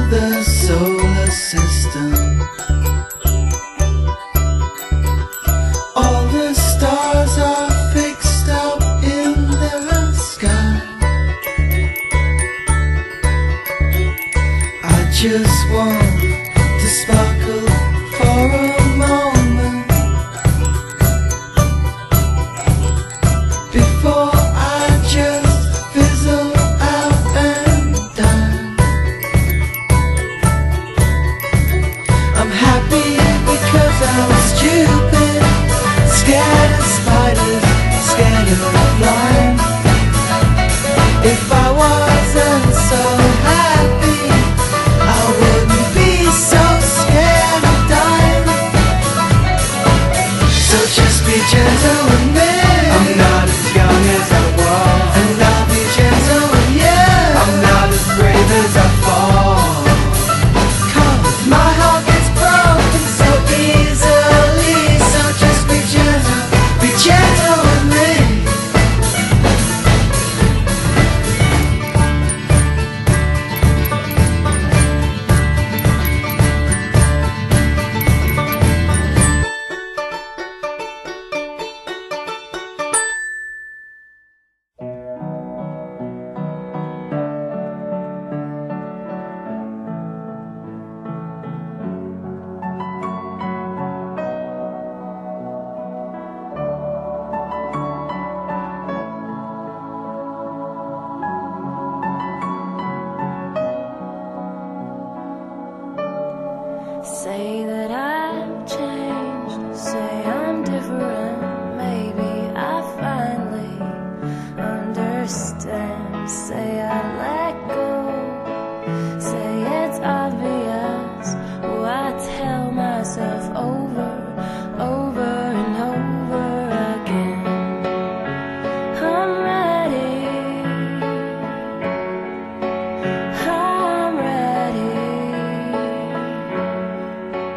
the solar system. All the stars are fixed up in the sky. I just want to sparkle for a moment before I just fizzle out and die. I'm happy because I was stupid, scared of spiders, scared of flying. If I wasn't so happy, I wouldn't be so scared of dying. So just be gentle with me. I'm not as young as I was, and I'll be gentle with you. I'm not as brave as I fall, 'cause my heart gets broken so easily. So just be gentle with me. Say that I've changed, say I'm different. Maybe I finally understand. Say I let go, say it's obvious. Oh, I tell myself over and over again. I'm ready, I'm ready.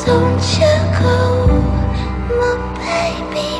Don't you go, my baby.